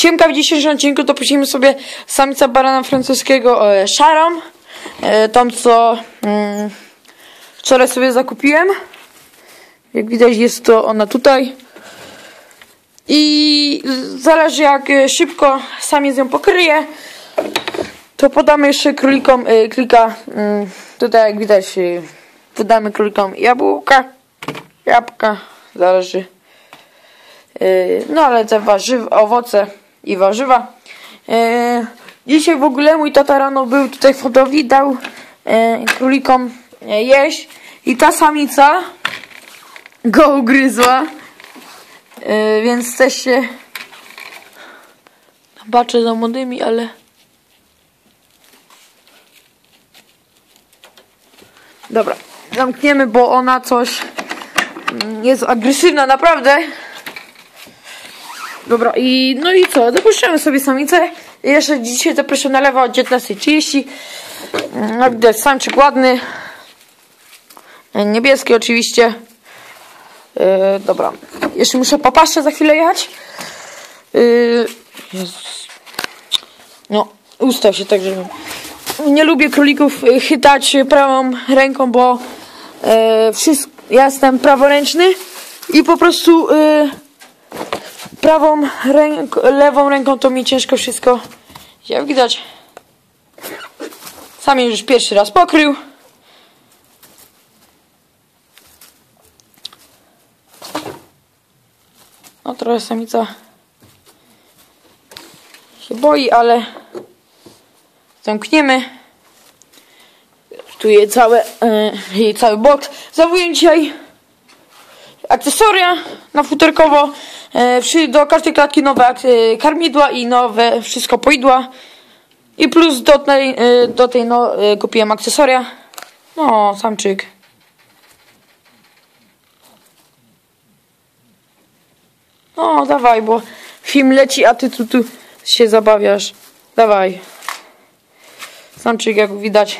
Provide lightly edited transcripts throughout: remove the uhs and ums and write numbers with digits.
Siemka, w dzisiejszym odcinku to prosimy sobie samica barana francuskiego szarą. Tą co wczoraj sobie zakupiłem. Jak widać jest to ona tutaj. I zależy jak szybko samiec ją pokryje, to podamy jeszcze królikom kilka, tutaj jak widać podamy królikom jabłka, zależy. No ale te owoce i warzywa. Dzisiaj w ogóle mój tata rano był tutaj w hodowli, dał królikom jeść i ta samica go ugryzła, więc też się baczę za młodymi, ale dobra, zamkniemy, bo ona coś jest agresywna naprawdę. Dobra, no i co? Dopuszczamy sobie samicę. Jeszcze dzisiaj zaproszę na lewo o 19:30. Jak widać, samczyk ładny. Niebieski oczywiście. Dobra. Jeszcze muszę po paszczę za chwilę jechać. No, ustaw się tak, żeby... Nie lubię królików chytać prawą ręką, bo ja jestem praworęczny i po prostu lewą ręką to mi ciężko wszystko. Jak widać, sam już pierwszy raz pokrył. No trochę samica się boi, ale zamkniemy. Tu jej cały bok. Zamówiłem dzisiaj akcesoria na futerkowo. Do każdej klatki nowe karmidła i nowe wszystko poidła. I plus do tej kupiłem akcesoria. No, samczyk. No, dawaj, bo film leci, a ty tu się zabawiasz. Dawaj. Samczyk, jak widać,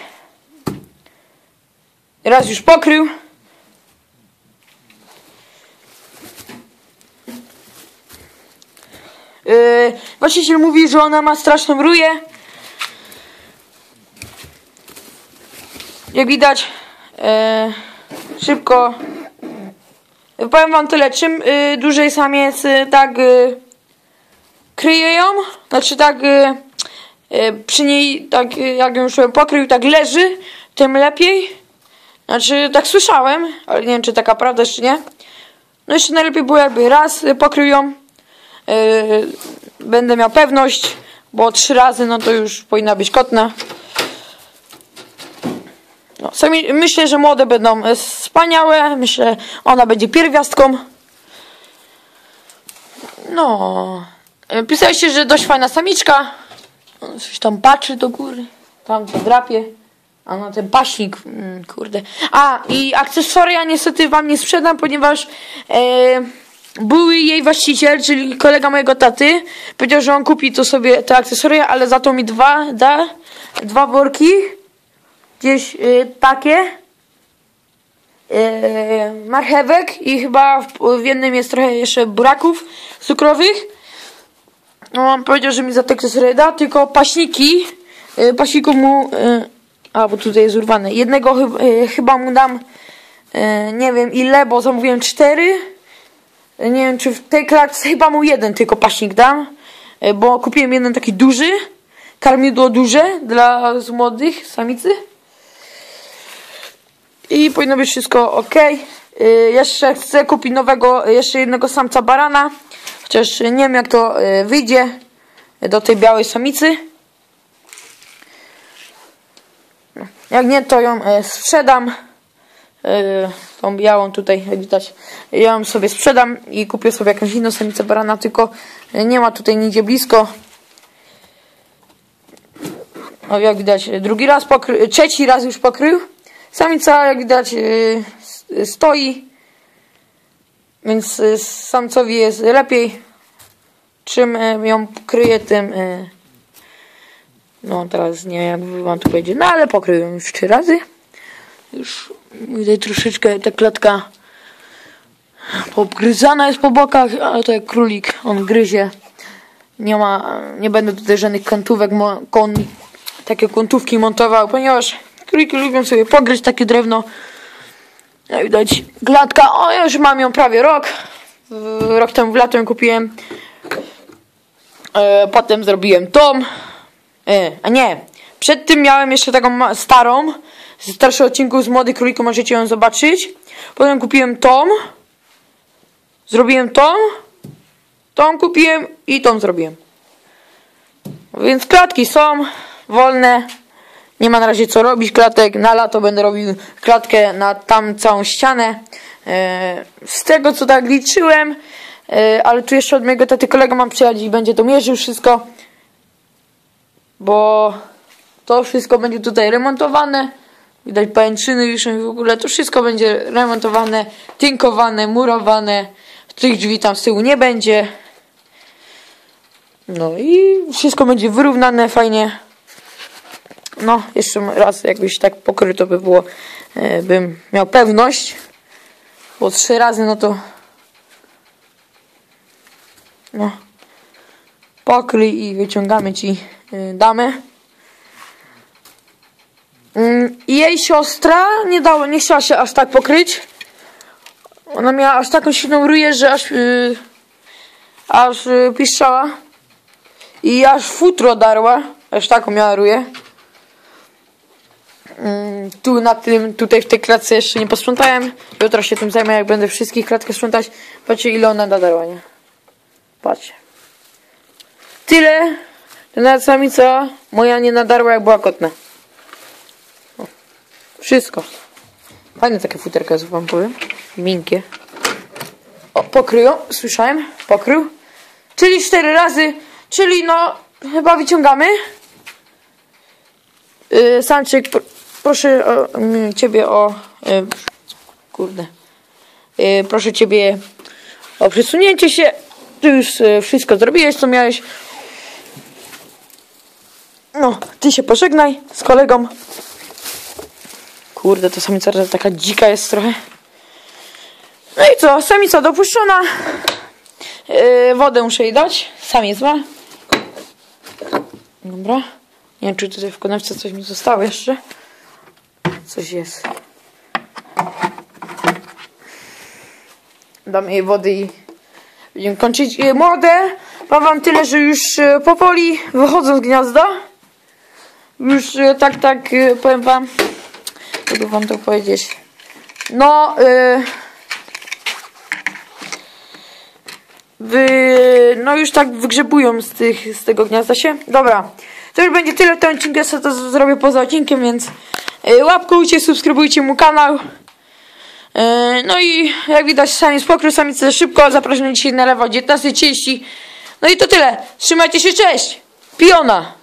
raz już pokrył. Właściciel mówi, że ona ma straszną ruję. Jak widać, szybko. Powiem wam tyle, czym dłużej samiec tak kryje ją, znaczy tak przy niej, tak jak ją już pokrył, tak leży, tym lepiej. Znaczy tak słyszałem, ale nie wiem czy taka prawda czy nie. No jeszcze najlepiej było jakby raz pokrył ją. Będę miał pewność, bo 3 razy no to już powinna być kotna. No, myślę, że młode będą wspaniałe. Myślę, ona będzie pierwiastką. No, pisaliście, że dość fajna samiczka. Coś tam patrzy do góry, tam to drapie. A no ten paśnik, kurde. A i akcesoria niestety wam nie sprzedam, ponieważ były jej właściciel, czyli kolega mojego taty, powiedział, że on kupi to sobie te akcesoria, ale za to mi dwa worki. Gdzieś takie marchewek i chyba w jednym jest trochę jeszcze buraków cukrowych. No, on powiedział, że mi za te akcesoria da, tylko paśniki, paśników mu, bo tutaj jest urwane, jednego chyba mu dam, nie wiem ile, bo zamówiłem 4. Nie wiem czy w tej klatce chyba mu 1 tylko paśnik dam, bo kupiłem jeden taki duży, karmidło duże dla młodych samicy. I powinno być wszystko ok. Jeszcze chcę kupić jeszcze jednego samca barana. Chociaż nie wiem jak to wyjdzie do tej białej samicy. Jak nie, to ją sprzedam. Tą białą tutaj, jak widać, ja ją sobie sprzedam i kupię sobie jakąś inną samicę barana, tylko nie ma tutaj nigdzie blisko. No, jak widać, trzeci raz już pokrył. Samica, jak widać, stoi, więc samcowi jest lepiej. Czym ją kryje, tym no teraz nie wiem jak wam tu powiedzieć, no ale pokrył ją już 3 razy. Już tutaj troszeczkę ta klatka Obgryzana jest po bokach, ale to jak królik, on gryzie. Nie będę tutaj żadnych kątówek, takie kątówki montował, ponieważ króliki lubią sobie pogryźć takie drewno. Jak widać, klatka, ja już mam ją prawie rok. Rok temu w lato ją kupiłem. Potem zrobiłem tą. A nie, przed tym miałem jeszcze taką starą. Z starszych odcinków z Młodych Królików możecie ją zobaczyć. Potem kupiłem tą. Zrobiłem tą kupiłem i tą zrobiłem. Więc klatki są wolne. Nie ma na razie co robić klatek. Na lato będę robił klatkę na tam całą ścianę. Z tego co tak liczyłem. Ale tu jeszcze od mojego taty kolega mam przyjechać i będzie to mierzył wszystko. Bo to wszystko będzie tutaj remontowane. Widać pajęczyny wiszą i w ogóle to wszystko będzie remontowane, tynkowane, murowane. Tych drzwi tam z tyłu nie będzie. No i wszystko będzie wyrównane fajnie. No, jeszcze raz jakbyś tak pokryto by było, bym miał pewność. Bo 3 razy, no to no, pokryj i wyciągamy ci damę. I jej siostra nie chciała się aż tak pokryć. Ona miała aż taką silną ryję, że aż piszczała. I aż futro darła. Aż taką miała ryję. Tu tutaj w tej klatce jeszcze nie posprzątałem. Jutro się tym zajmę, jak będę wszystkich klatkach sprzątać. Patrzcie, ile ona nadarła, nie? Patrzcie. Tyle. To nawet samica moja nie nadarła, jak była kotna. O. Wszystko. Fajne takie futerka, wam powiem. Miękkie. O, pokryją. Słyszałem. Pokrył. Czyli 4 razy. Czyli no, chyba wyciągamy. Samczyk, proszę ciebie o... kurde. Proszę ciebie o przesunięcie się. Ty już wszystko zrobiłeś, co miałeś. No, ty się pożegnaj z kolegą. Kurde, to samica taka dzika jest trochę. No i co, samica dopuszczona. Wodę muszę jej dać. Samiec ma. Dobra. Nie wiem, czy tutaj w konewce coś mi zostało jeszcze. Coś jest. Dam jej wody i będziemy kończyć. Młode, powiem wam tyle, że już powoli wychodzą z gniazda. Już tak, powiem wam. Mogę wam to powiedzieć. No, no już tak wygrzebują z tego gniazda się. Dobra, to już będzie tyle w tym odcinku. Ja sobie to zrobię poza odcinkiem, więc łapkujcie, subskrybujcie mój kanał. No i jak widać, samiec pokrył samicę szybko. Zapraszam dzisiaj na lewo o 19:30. No i to tyle. Trzymajcie się, cześć! Piona!